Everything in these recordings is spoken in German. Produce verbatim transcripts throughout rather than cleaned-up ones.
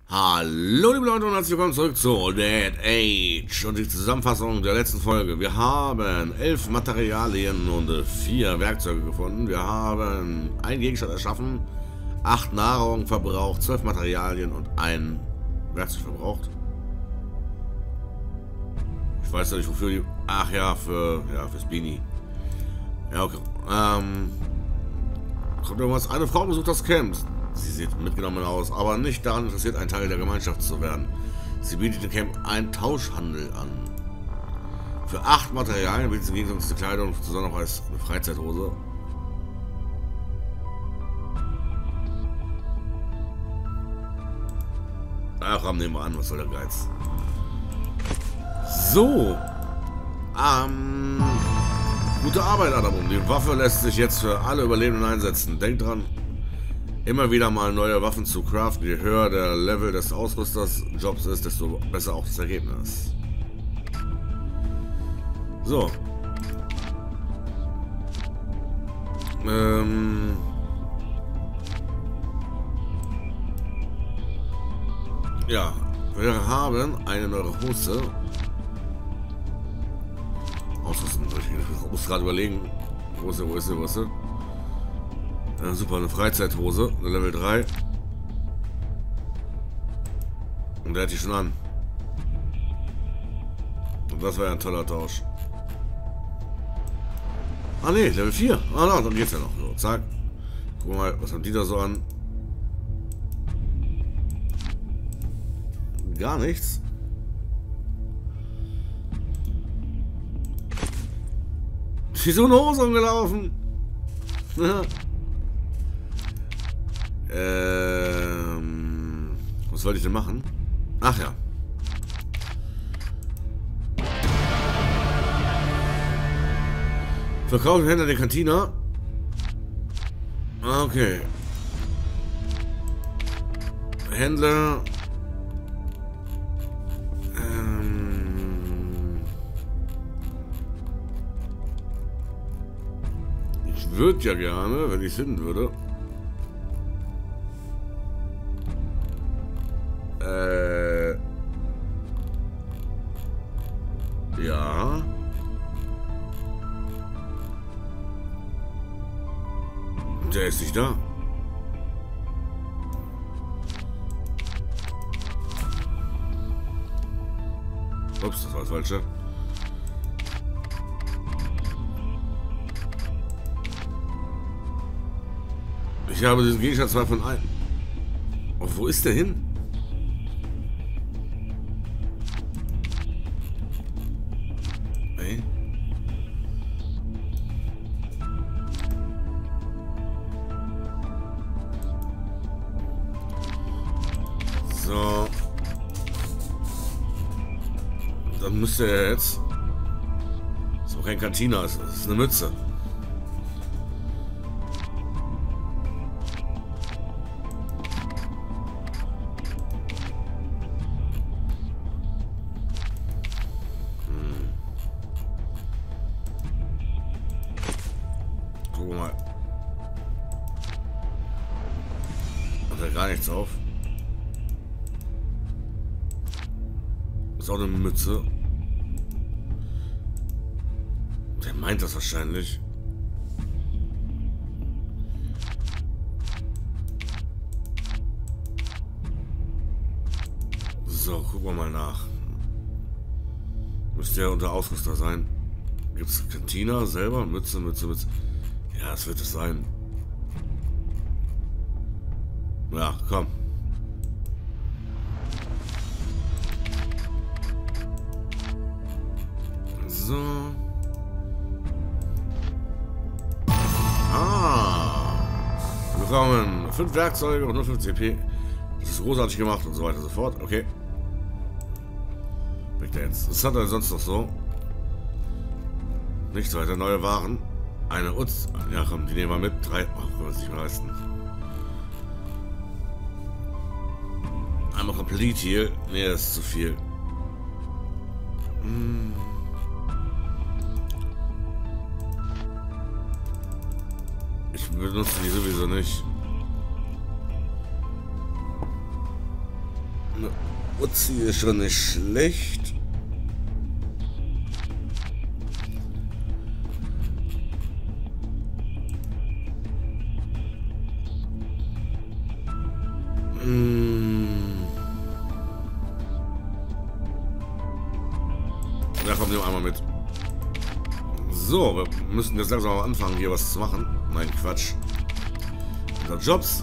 Hallo liebe Leute und herzlich willkommen zurück zu Dead Age und die Zusammenfassung der letzten Folge. Wir haben elf Materialien und vier Werkzeuge gefunden. Wir haben einen Gegenstand erschaffen, acht Nahrung verbraucht, zwölf Materialien und ein Werkzeug verbraucht. Ich weiß ja nicht wofür die... Ach ja, für... ja, fürs Beanie. Ja, okay. Ähm... Kommt irgendwas? Eine Frau besucht das Camp. Sie sieht mitgenommen aus, aber nicht daran interessiert, ein Teil der Gemeinschaft zu werden. Sie bietet dem Camp einen Tauschhandel an. Für acht Materialien bietet sie im Gegensatz zur Kleidung zu Sonderpreis eine Freizeithose. Ach, komm, nehmen wir an, was soll der Geiz? So. Ähm... Gute Arbeit, Adamum. Die Waffe lässt sich jetzt für alle Überlebenden einsetzen. Denkt dran, immer wieder mal neue Waffen zu craften. Je höher der Level des Ausrüsters Jobs ist, desto besser auch das Ergebnis. So. Ähm. Ja, wir haben eine neue Hose. Ausrüsten. Ich muss gerade überlegen. Wo ist sie, wo ist sie, wo ist sie? Ja, super, eine Freizeithose, eine Level drei. Und der hat die schon an. Und das war ja ein toller Tausch. Ah ne, Level vier. Ah na, dann geht's ja noch. So, zack. Guck mal, was haben die da so an? Gar nichts. Wie so eine Hose umgelaufen. Ähm, was wollte ich denn machen? Ach ja. Verkaufen Händler der Kantine. Okay. Händler. Ähm, ich würde ja gerne, wenn ich es finden würde. Äh. Ja. Der ist nicht da. Ups, das war das Falsche. Ich habe diesen Gegenstand zwar von ein. Oh, wo ist der hin? So. Dann müsste er jetzt... Das ist auch kein Cantina, das ist eine Mütze. Hm. Gucken wir mal. Hat er gar nichts auf. Ist auch eine Mütze. Der meint das wahrscheinlich. So, gucken wir mal nach. Müsste ja unter Ausrüster sein. Gibt es Cantina selber? Mütze, Mütze, Mütze. Ja, das wird es sein. Ja, komm. So. Ah. Wir bekommen fünf Werkzeuge und nur fünf C P. Das ist großartig gemacht und so weiter und so fort. Okay. Weg da jetzt. Was hat er sonst noch so? Nichts weiter. Neue Waren. Eine Utz. Ja, komm, die nehmen wir mit. Drei. Oh, können wir uns nicht mehr leisten. Einmal Complete hier. Nee, das ist zu viel. Hm. Ich benutze die sowieso nicht. Eine Uzi ist schon nicht schlecht. Hm. Ja, komm, nehmen wir einmal mit. So, wir müssen jetzt langsam mal anfangen, hier was zu machen. Nein, Quatsch. Unter Jobs.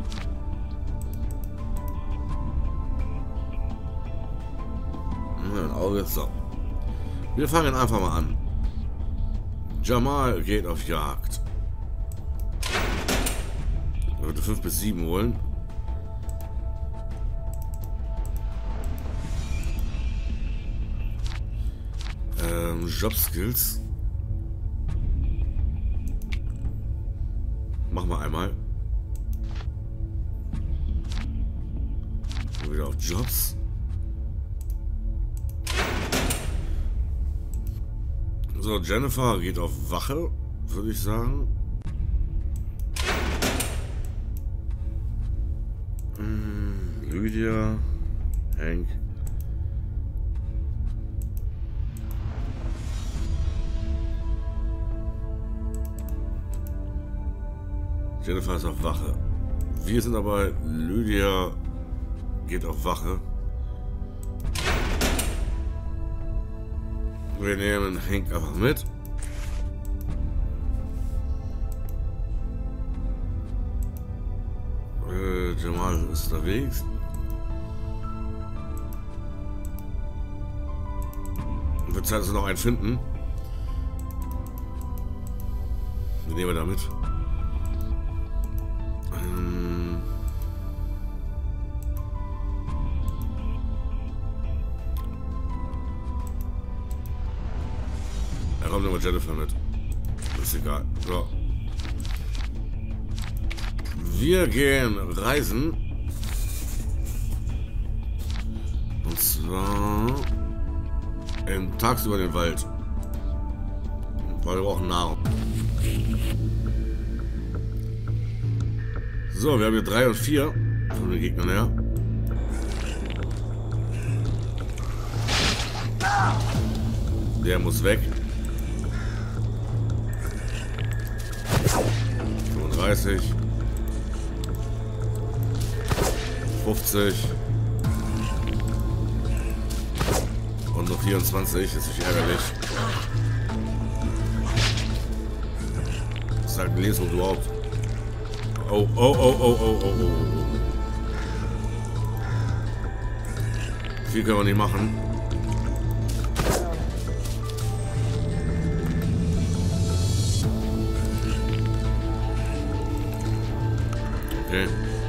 Ein Auge. So. Wir fangen einfach mal an. Jamal geht auf Jagd. Er würde fünf bis sieben holen. Ähm, Jobskills. Machen wir einmal. Und wieder auf Jobs. So, Jennifer geht auf Wache, würde ich sagen. Hm, Lydia, Hank. Jennifer ist auf Wache. Wir sind aber... Lydia geht auf Wache. Wir nehmen Hank einfach mit. Äh, Jamal ist unterwegs. Wird Zeit, dass wir noch einen finden. Den nehmen wir da mit. Ähm er kommt nur mit Jennifer mit. Ist egal. So. Wir gehen reisen. Und zwar in, tagsüber den Wald. Weil wir brauchen Nahrung. So, wir haben hier drei und vier von den Gegnern her. Der muss weg. fünfunddreißig. fünfzig. Und nur vierundzwanzig. Das ist nicht ärgerlich. Was sagt ein Lesung überhaupt? Oh, oh, oh, oh, oh, oh, oh. Viel können wir nicht machen. Okay.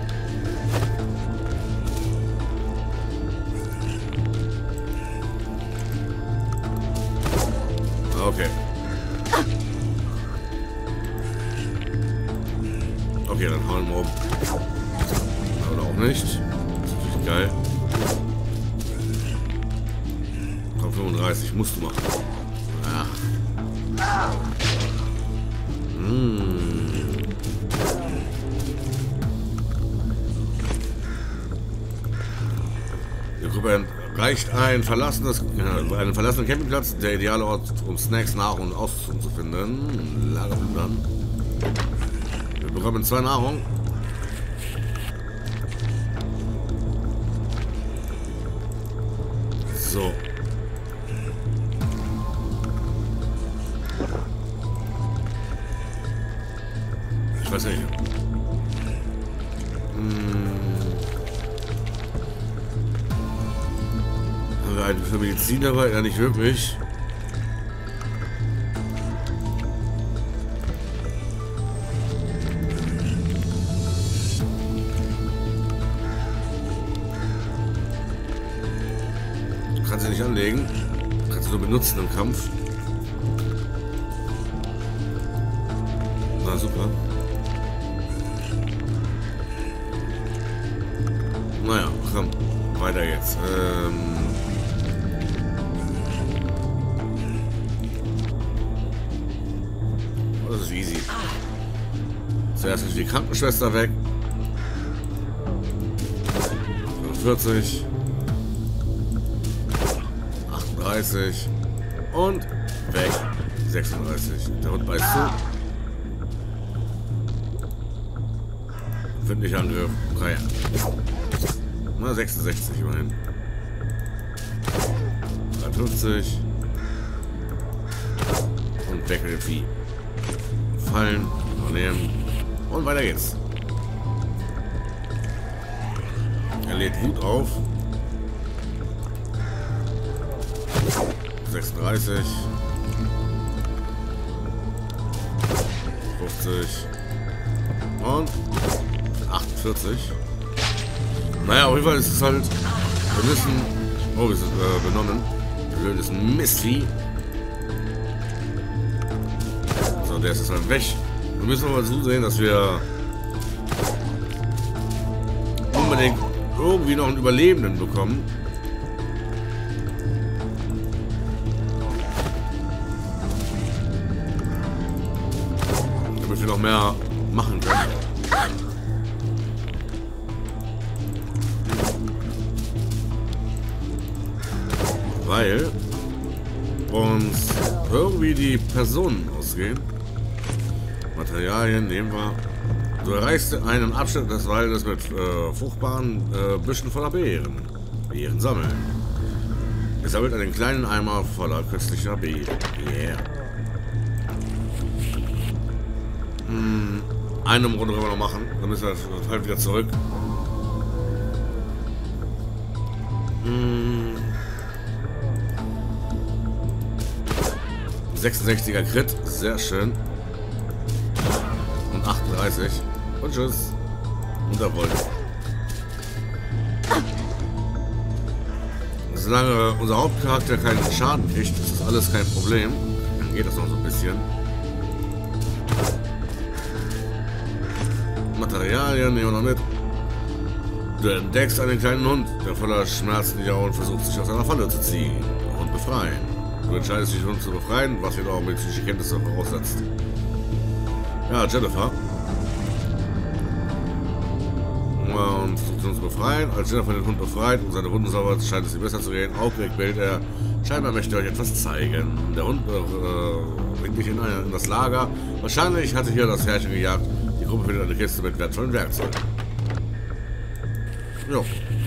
Okay. Okay, dann hauen wir um. Oder auch nicht. Das ist natürlich geil. Komm, fünfunddreißig musst du machen. Ach. Mmh. Die Gruppe erreicht ein verlassenes, äh, einen verlassenen Campingplatz, der ideale Ort, um Snacks, Nahrung und Ausrüstung zu finden. Lagerplan. Wir bekommen zwei Nahrung. So. Ich weiß nicht. Hm. Haben wir einen für Medizin dabei? Ja, nicht wirklich. Kannst du nicht anlegen. Kannst du nur benutzen im Kampf. Na super. Naja, komm. Weiter jetzt. Ähm das ist easy. Zuerst ist die Krankenschwester weg. achtundvierzig. achtunddreißig. Und weg. sechsunddreißig. Der Hund beißt zu. Findlicher Angriff. drei. Na, sechsundsechzig immerhin. dreiundfünfzig. Und weg mit dem Vieh. Fallen. Übernehmen. Und weiter geht's. Er lädt Wut auf. sechsunddreißig. fünfzig. Und achtundvierzig. Naja, auf jeden Fall ist es halt. Wir müssen. Oh, wir sind äh, benommen. Das ist ein Mistvieh. So, der ist jetzt halt weg. Wir müssen aber zusehen, dass wir unbedingt irgendwie noch einen Überlebenden bekommen. Damit wir noch mehr machen können. Weil uns irgendwie die Personen ausgehen. Materialien nehmen wir. Du erreichst einen Abschnitt des Waldes mit äh, fruchtbaren äh, Büschen voller Beeren. Beeren sammeln. Es sammelt einen kleinen Eimer voller köstlicher Beeren. Yeah. Hm, eine Runde können wir noch machen. Dann müssen wir halt wieder zurück. Hm. sechsundsechziger Crit. Sehr schön. Und achtunddreißig. Und tschüss. Und der Wolf. Solange unser Hauptcharakter keinen Schaden kriegt, ist das alles kein Problem. Dann geht das noch so ein bisschen. Materialien nehmen wir noch mit. Du entdeckst einen kleinen Hund, der voller Schmerzen jault und versucht, sich aus einer Falle zu ziehen und befreien. Du entscheidest dich, den Hund zu befreien, was jedoch medizinische Kenntnisse voraussetzt. Ja, Jennifer. Und versucht uns zu befreien. Als Jennifer den Hund befreit und seine Wunden saubert, scheint es ihm besser zu gehen. Aufgeregt bellt er. Scheinbar möchte er euch etwas zeigen. Der Hund äh, bringt dich in, ein, in das Lager. Wahrscheinlich hatte hier das Herrchen gejagt. Die Gruppe findet eine Kiste mit wertvollen Werkzeugen. Jo.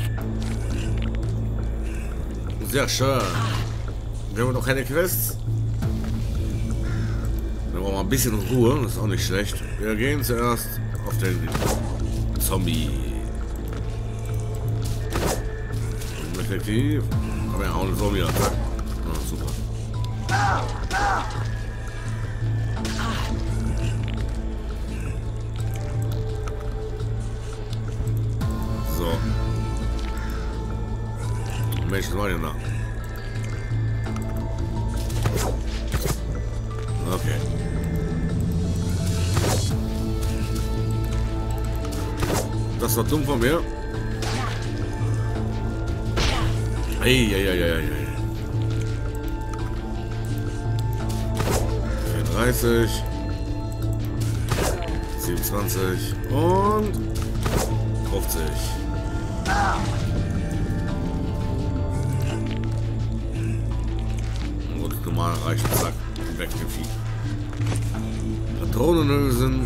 Sehr schön. Wir haben noch keine Quests. Dann brauchen wir ein bisschen Ruhe. Das ist auch nicht schlecht. Wir gehen zuerst auf den Zombie. Effektiv. Aber ja, auch einen Zombie. Zack. Oh, super. So. Mensch, was war denn da? Okay. Das war dumm von mir. Eieieiei. vierunddreißig. siebenundzwanzig. Und fünfzig. Und normal reicht. Zack. Weg mit dem Vieh. Patronenhülsen.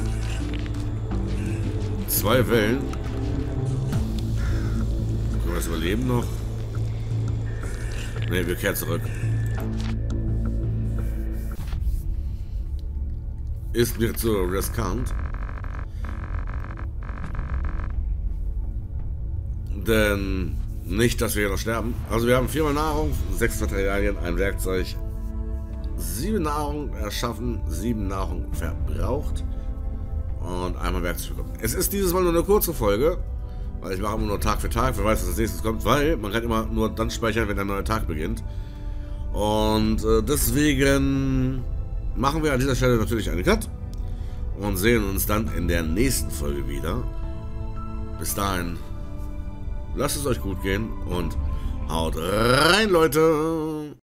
Zwei Wellen. Können wir das überleben noch? Ne, wir kehren zurück. Ist mir zu riskant. Denn nicht, dass wir hier noch sterben. Also wir haben viermal Nahrung, sechs Materialien, ein Werkzeug, sieben Nahrung erschaffen, sieben Nahrung verbraucht und einmal Werkzeug bekommen. Es ist dieses Mal nur eine kurze Folge, weil ich mache immer nur Tag für Tag, wer weiß, was als nächstes kommt, weil man kann immer nur dann speichern, wenn der neue Tag beginnt. Und äh, deswegen machen wir an dieser Stelle natürlich einen Cut und sehen uns dann in der nächsten Folge wieder. Bis dahin, lasst es euch gut gehen und haut rein, Leute!